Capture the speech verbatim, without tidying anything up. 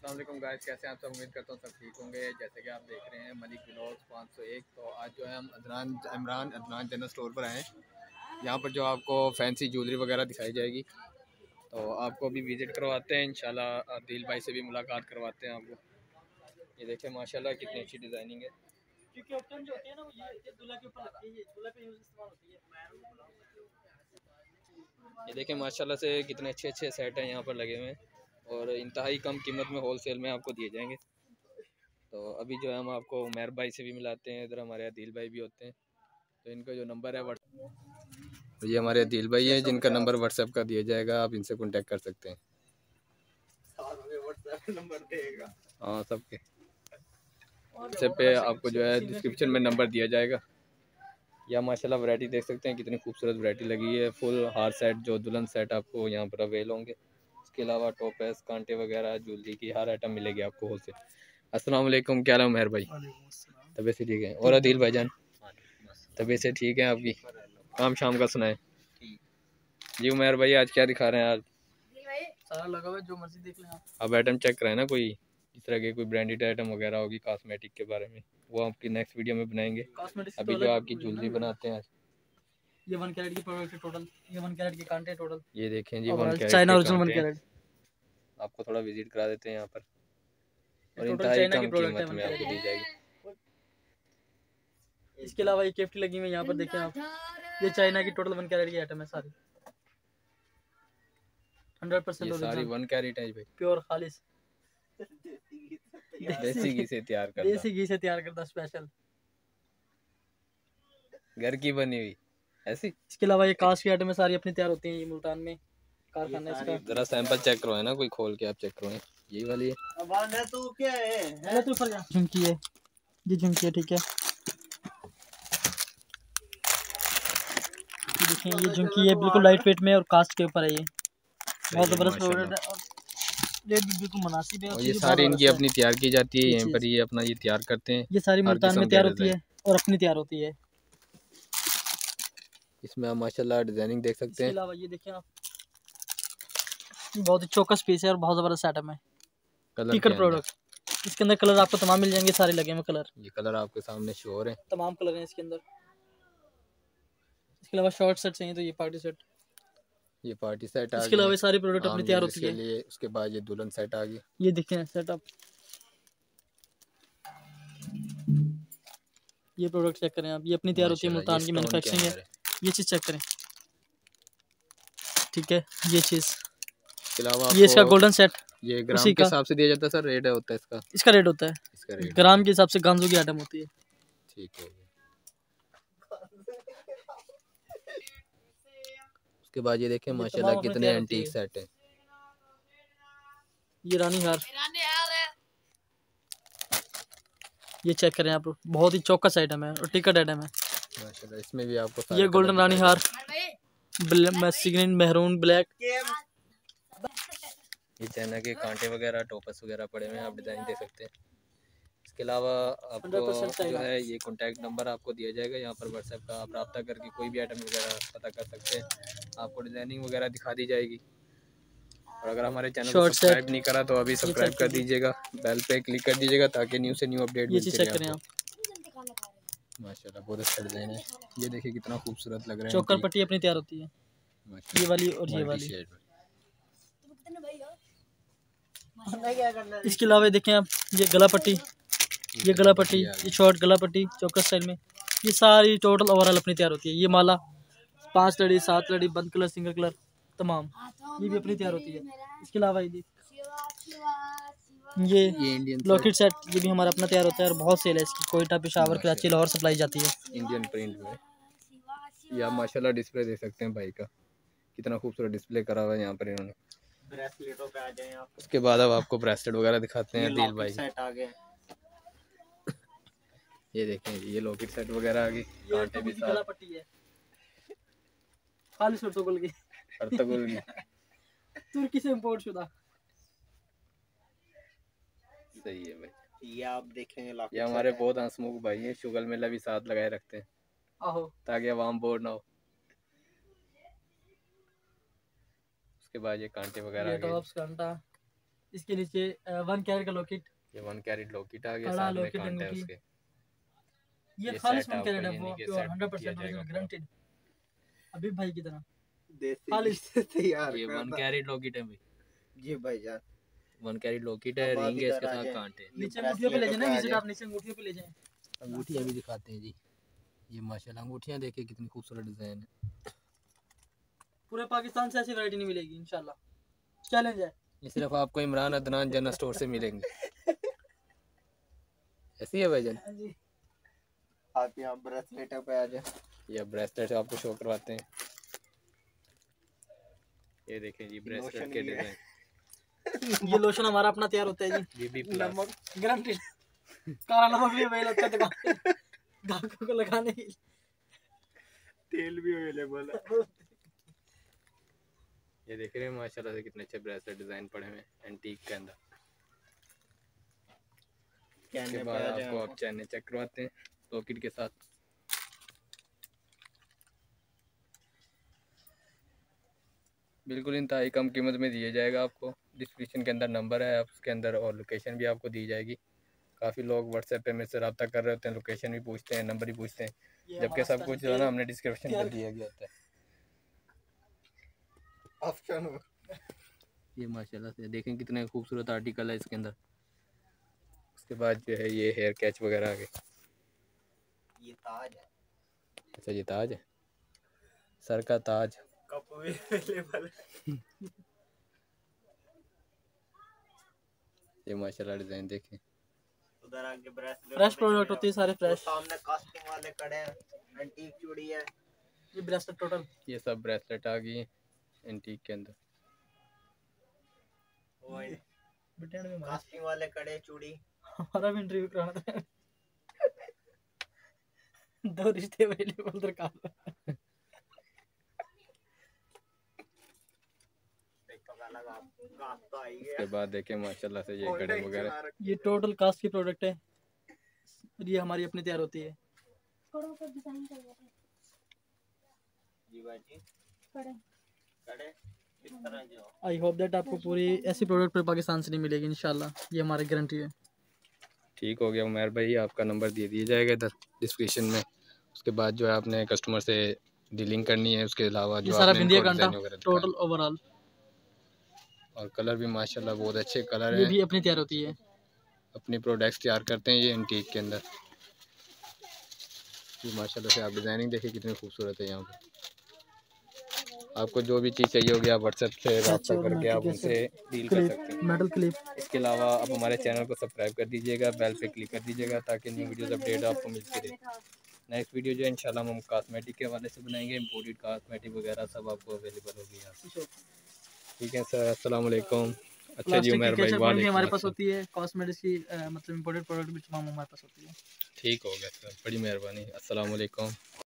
अस्सलाम वालेकुम गाइस, कैसे हैं आप सब। उम्मीद करता हूँ सब ठीक होंगे। जैसे कि आप देख रहे हैं मलिक व्लॉग्स पाँच सौ एक। तो आज जो है हम अदनान इमरान अदनान जनरल स्टोर पर आए हैं। यहाँ पर जो आपको फैंसी ज्वेलरी वगैरह दिखाई जाएगी, तो आपको भी विज़िट करवाते हैं इंशाल्लाह। आदिल भाई से भी मुलाकात करवाते हैं आपको। ये देखें माशाल्लाह कितनी अच्छी डिज़ाइनिंग है। क्योंकि ऑप्शन जो होती है ना वो ये ये दूल्हा के ऊपर लगती है, ये दूल्हा पे यूज इस्तेमाल होती है। ये देखें माशाल्लाह से कितने अच्छे अच्छे सेट हैं यहाँ पर लगे हुए हैं और इंतहाई कम कीमत में होल सेल में आपको दिए जाएंगे। तो अभी जो है हम आपको उमैर भाई से भी मिलाते हैं। इधर हमारे आदिल भाई भी होते हैं, तो इनका जो नंबर है व्हाट्सएप, तो ये हमारे आदिल भाई हैं जिनका नंबर व्हाट्सएप का दिया जाएगा, आप इनसे कांटेक्ट कर सकते हैं। हाँ सबके व्हाट्सएप पे आपको जो है डिस्क्रिप्शन में नंबर दिया जाएगा। या माशाल्लाह वैरायटी देख सकते हैं कितनी खूबसूरत वैरायटी लगी है। फुल हार सेट जो दुल्हन सेट आपको यहाँ पर अवेल होंगे। इसके अलावा टोपेस कांटे वगैरह ज्वेलरी की हर आइटम मिलेगी आपको होलसेल। अस्सलाम वालेकुम, क्या हाल है उमैर भाई? तबीयत से ठीक है? और आदिल भाईजान तबीयत से ठीक है आपकी? काम शाम का सुनाए जी। उमैर भाई आज क्या दिखा रहे हैं? आज सारा लगा हुआ है, जो मर्जी देख लें आप। अब आइटम चेक कराए ना, कोई इस तरह के कोई ब्रांडेड आइटम वगैरह होगी कॉस्मेटिक के बारे में, वो आपकी नेक्स्ट वीडियो में बनाएंगे। अभी जो आपकी ज्वेलरी बनाते हैं, ये वन कैरेट की प्रोडक्ट है टोटल, ये वन कैरेट के कांटे टोटल। ये देखें जी, वन कैरेट चाइना के ओरिजिनल वन कांटे। कैरेट। आपको थोड़ा विजिट करा देते हैं यहाँ पर, और टोटल इंतहाई चाइना की कम प्रोडक्ट है, कीमत वन में आपको दी कैरेट। जाएगी। इसके अलावा ये केफ्टी लगी हुई है यहाँ पर, देखें आप। ये चाइना की टोटल वन कैरेट की आइटम है सारी, हंड्रेड परसेंट ये सारी वन कैरेट है भाई, प्योर खालिस देसी घी से तैयार करता, देसी घी से तैयार करता स्पेशल, घर की बनी हुई ऐसी। इसके अलावा ये कांच की आइटम सारी अपनी तैयार होती हैं, ये मुल्तान में कारखाना इसका। जरा सैंपल चेक करवाए ना, कोई खोल के आप चेक करवाएं। यही वाली है तो क्या है, तो झुमकी है, ये झुमकी है, ठीक है। ये देखें, ये झुमकी है बिल्कुल लाइट वेट में और कास्ट के ऊपर है। ये बहुत ज़बरदस्त प्रोडक्ट है और रेट भी बिल्कुल मुनासिब है। और ये सारी इनकी अपनी तैयार की जाती है यहीं पर, ये अपना ये तैयार करते हैं। ये सारी मुल्तान में तैयार होती है और अपनी तैयार होती है। इसमें आप माशाल्लाह डिजाइनिंग देख सकते हैं। इसके अलावा ये देखें आप, बहुत ही चौकस पीस है और बहुत ज़बरदस्त आइटम है। टिकट प्रोडक्ट, इसके अंदर कलर आपको तमाम मिल जाएंगे, सारे लगे हुए कलर। ये कलर आपके सामने शो हो रहे हैं, तमाम कलर हैं इसके अंदर। इसके अलावा शॉर्ट सेट चाहिए तो ये पार्टी सेट, ये पार्टी सेट आ गया। इसके अलावा सारी प्रोडक्ट अपनी तैयार होती है लिए। उसके बाद ये दुल्हन सेट आ गई। ये देखें सेटअप, ये प्रोडक्ट चेक करें आप, ये अपनी तैयार होती है, मुल्तान की मैन्युफैक्चरिंग है। ये चीज़ चेक करें, ठीक है। ये चीज़ इसके अलावा ये इसका गोल्डन सेट, ये ग्राम के हिसाब से दिया जाता है सर, रेट होता है इसका? इसका रेट होता है, इसका रेट ग्राम के हिसाब से गांजों की आइटम होती है। ठीक है। उसके बाद ये देखें माशाल्लाह कितने एंटीक सेट हैं। ये रानी हार, ये चेक करें आप, बहुत ही चौकस आइटम है और टिकट आइटम है माशाल्लाह। इसमें भी आपको ये गोल्डन रानी हार, ग्रीन मेहरून ब्लैक। ये चाइना के कांटे वगैरह टोपस वगैरह पड़े हुए हैं, आप डिज़ाइन देख सकते हैं। इसके अलावा आपको जो है ये कॉन्टैक्ट नंबर आपको दिया जाएगा यहाँ पर व्हाट्सएप का, आप रब्ता करके कोई भी आइटम वगैरह पता कर सकते हैं। आपको डिज़ाइनिंग वगैरह दिखा दी जाएगी। और अगर हमारे चैनल को सब्सक्राइब नहीं करा तो अभी सब्सक्राइब कर दीजिएगा, बेल पे क्लिक कर दीजिएगा ताकि न्यू से न्यू अपडेट मिलती रहे आपको। माशाल्लाह बहुत अच्छा डिज़ाइन है। ये देखिए कितना खूबसूरत लग रहा है। चोकर पट्टी अपनी तैयार होती है, ये वाली और ये वाली। इसके अलावा देखें आप, ये गला पट्टी, ये गला पट्टी, ये शॉर्ट गला पट्टी चौकस स्टाइल में, ये सारी टोटल ओवरऑल अपनी तैयार होती है। ये माला पांच लड़ी, सात लड़ी, बंद कलर, सिंगल कलर तमाम, ये भी अपनी तैयार होती है। इसके अलावा ये ये इंडियन लॉकेट सेट, ये भी हमारा अपना तैयार होता है और बहुत सेल है इसकी। कोयटा, पेशावर, कराची, लाहौर सप्लाई जाती है इंडियन प्रिंट में। या माशाल्लाह डिस्प्ले देख सकते हैं भाई का, कितना खूबसूरत डिस्प्ले करा हुआ है यहाँ पर इन्होंने। ब्रेसलेटों पे आ जाएं आप। उसके बाद अब आपको ब्रेसलेट वगैरह दिखाते हैं दिल भाई। सेट आ गए, ये देखें ये लॉकेट सेट वगैरह आ गई, कांटे भी साथ। पट्टी है खाली अर्तुगरुल की, अर्तुगरुल की तुर्की से इंपोर्ट शुदा। सही है भाई। ये आप देखेंगे ये हमारे बहुत हंसमुख भाई हैं, शुगर मेला भी साथ लगाए रखते हैं आहो ताकि आवाम बोर ना हो। उसके बाद ये कांटे वगैरह ये टॉप्स कांटा, इसके नीचे वन कैरेट का लॉकेट, ये वन कैरेट लॉकेट आ गया, कड़ा साथ में लॉकेट कांटे है अंगूठी। उसके। ये ये खालिस सेट वन आपको कैरेट है, ये वो नहीं कि प्योर सेट हंड्रेड दिया परसेंट जाएगा ओरिजिनल पूरा। गारंटेड, अभी भाई की तरह देसी खालिस। घी से तैयार ये वन करना। कैरेट लॉकेट है भाई, जी भाईजान। वन कैरेट लॉकेट है, अब आप रिंग है इधर इसके आ साथ जाएं। कांटे। ये नीचे अंगूठियों पे ले जाए ना, ब्रेसलेट पे आ विजिट जाएं। आप नीचे अंगूठियों पे ले जाएं। अंगूठियाँ भी दिखाते हैं जी, ये माशाल्लाह अंगूठियाँ देखिए कितनी खूबसूरत डिजाइन है। पूरे पाकिस्तान से ऐसी वैरायटी नहीं मिलेगी इंशाल्लाह, चैलेंज है। ये सिर्फ आपको इमरान अदनान जनरल स्टोर से मिलेंगे। ऐसी है भाईजान। हाँ जी। आप यहाँ ब्रेसलेट पे आ जाए। ये ब्रेसलेट आपको शो करवाते हैं, ये देखें जी ब्रेसलेट के डिजाइन। ये लोशन हमारा अपना तैयार होता है जी, ये भी प्लस नमक गारंटी, काला नमक भी अवेलेबल होता है दुकान पे ग्राहकों को लगाने के लिए। तेल भी अवेलेबल है। ये देख रहे हैं माशाल्लाह से कितने अच्छे ब्रेसलेट डिजाइन पड़े हुए हैं एंटीक के अंदर। इसके बाद आपको आप चैन चेक करवाते हैं लॉकेट के साथ। बिल्कुल इंतहाई कम कीमत में दिया जाएगा आपको। डिस्क्रिप्शन के अंदर नंबर है, उसके अंदर और लोकेशन भी आपको दी जाएगी। काफ़ी लोग व्हाट्सएप पे मेरे से रब्ता कर रहे होते हैं, लोकेशन भी पूछते हैं, नंबर भी पूछते हैं, जबकि सब कुछ जो है ना हमने डिस्क्रिप्शन में दिया गया होता है। ऑप्शन ये माशाल्लाह से देखें कितने खूबसूरत आर्टिकल है इसके अंदर। उसके बाद जो है ये हेयर कैच वगैरह आ गए। ये ताज है। अच्छा ये ताज है, सर का ताज। कप भी अवेलेबल है। ये माशाल्लाह डिजाइन देखें। उधर आगे ब्रेसलेट फ्रेश प्रोडक्ट होती है सारे फ्रेश। सामने कास्टिंग वाले खड़े हैं, एंटीक चूड़ी है। ये ब्रेसलेट टोटल, ये सब ब्रेसलेट आ गई एंटीक के अंदर। वो है, ब्रिटेन में हमारा कास्टिंग वाले खड़े चूड़ी। हमारा भी इंटरव्यू कराना था। दो रिश्ते अवेलेबल दरकार। उसके बाद देखें माशाल्लाह से ये गड़े वगैरह। ये टोटल कास्ट की प्रोडक्ट है, ये हमारी अपनी तैयार होती है। जी बाजी कड़े कड़े इस तरह जो। आई होप दैट आपको पूरी ऐसी प्रोडक्ट पर पाकिस्तान से नहीं मिलेगी इंशाल्लाह, ये हमारी गारंटी है। ठीक हो गया उमर भाई, आपका नंबर दे दिया जाएगा इधर डिस्क्रिप्शन में। उसके बाद जो है आपने कस्टमर से डीलिंग करनी है। उसके अलावा जो सारा आपने बिंदिया इनको कांटा डिजाइन वगैरह टोटल दिखाए। ओवरऑल, और कलर भी माशाल्लाह बहुत अच्छे कलर ये हैं। भी अपनी तैयार होती है। अपनी प्रोडक्ट्स तैयार करते हैं ये एंटीक के अंदर। ये माशाल्लाह से आप डिज़ाइनिंग देखिए कितनी खूबसूरत है। यहाँ पर आपको जो भी चीज़ चाहिए होगी आप व्हाट्सएप से रब्ता करके आप उनसे डील कर सकते हैं। Metal clip. इसके अलावा आप हमारे चैनल को सब्सक्राइब कर दीजिएगा, बेल पे क्लिक कर दीजिएगा ताकि न्यू वीडियोस अपडेट आपको मिलती रहे। नेक्स्ट वीडियो जो है इंशाल्लाह हम कॉस्मेटिक के हवाले से बनाएंगे, इम्पोर्टेड कॉस्मेटिक वगैरह सब आपको अवेलेबल होगी यहाँ। ठीक है सर, अस्सलाम वालेकुम। अच्छा जी उमर भाई, वालेकुम हमारे पास होती है कॉस्मेटिक्स की, मतलब इम्पोर्टेड प्रोडक्ट भी तमाम हमारे पास होती है। ठीक हो गया सर, बड़ी मेहरबानी। अस्सलाम वालेकुम।